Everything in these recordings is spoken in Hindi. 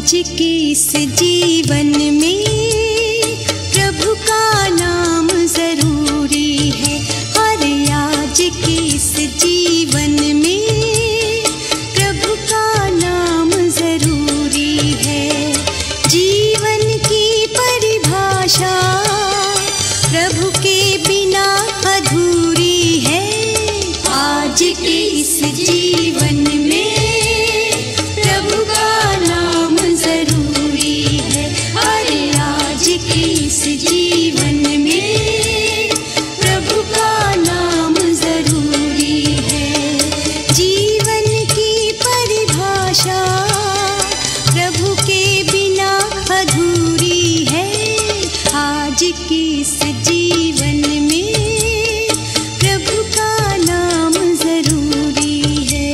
आज के इस जीवन में प्रभु का नाम जरूरी है। अरे आज के इस जीवन में प्रभु का नाम जरूरी है। जीवन की परिभाषा प्रभु के बिना अधूरी है। आज के इस जीवन में प्रभु का नाम जरूरी है। अरे आज के इस जीवन में प्रभु का नाम जरूरी है। जीवन की परिभाषा प्रभु के बिना अधूरी है। आज के इस जीवन में प्रभु का नाम जरूरी है।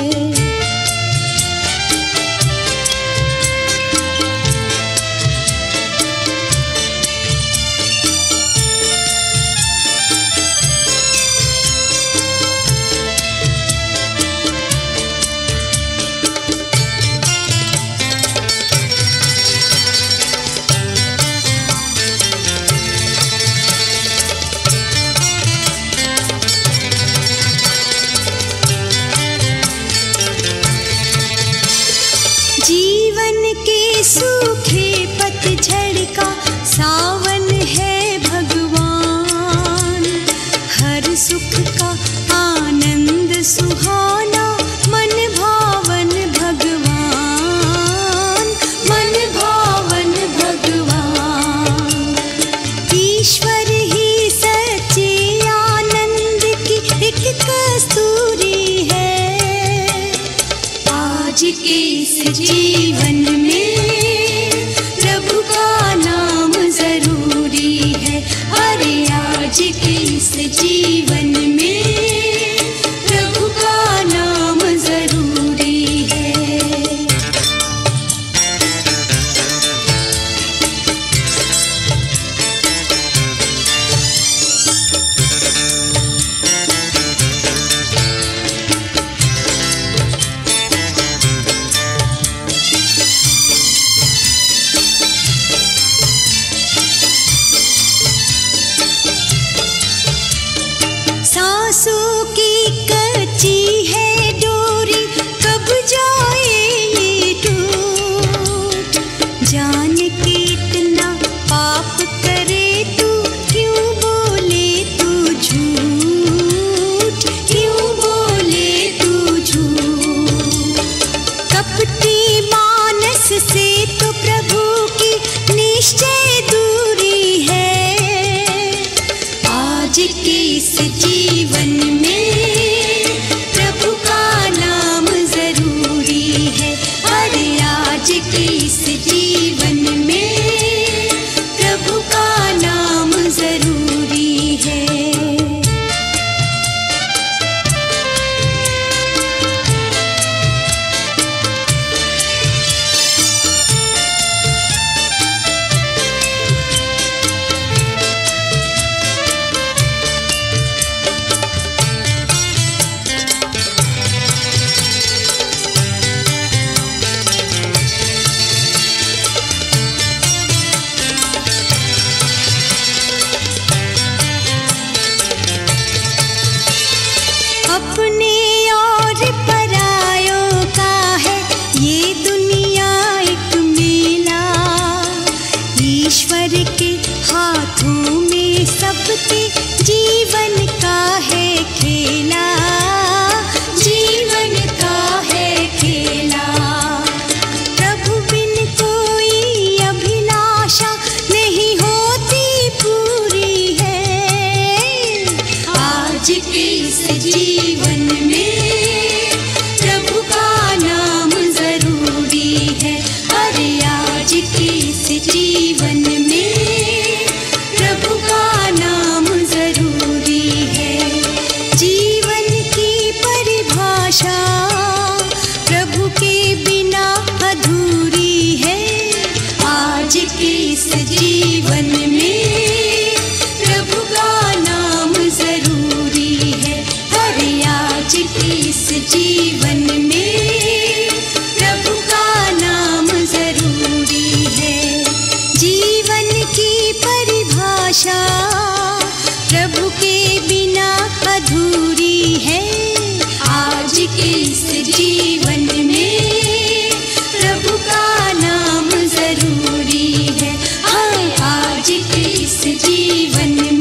जीवन के सूखे पतझड़ का सावन है भगवान। हर सुख का आनंद सुहाना मन भावन भगवान। मन भावन भगवान ईश्वर ही सच्चे आनंद की एक कस्तूरी है। आज के इस जीवन में प्रभु का नाम जरूरी है। अरे आज के इस जीवन में प्रभु का नाम जरूरी है। सांसों की कच्ची है डोरी कब जाए ये टूट। जान के इतना पाप करे तू क्यों बोले तू झूठ। क्यों बोले तू झूठ। कपटी मानस से तो प्रभु की निश्चय दूरी है। आज के इस जीवन में प्रभु का नाम जरूरी है। अरे आज के इस जीवन में प्रभु का नाम जरूरी है। अपने और परायों का है ये दुनिया एक मेला। ईश्वर के हाथों में सबके जीवन का है खेला। जीवन का है खेला। प्रभु बिन कोई अभिलाषा नहीं होती पूरी है। आज के इस जीवन में प्रभु का नाम जरूरी है। अरे आज के इस जीवन में प्रभु का नाम जरूरी है। जीवन की परिभाषा प्रभु के बिना अधूरी है। आज के इस जीवन में प्रभु का नाम जरूरी है। अरे आज के इस जीवन में प्रभु का नाम जरूरी प्रभु के बिना अधूरी है। आज के इस जीवन में प्रभु का नाम जरूरी है। हाँ, आज के इस जीवन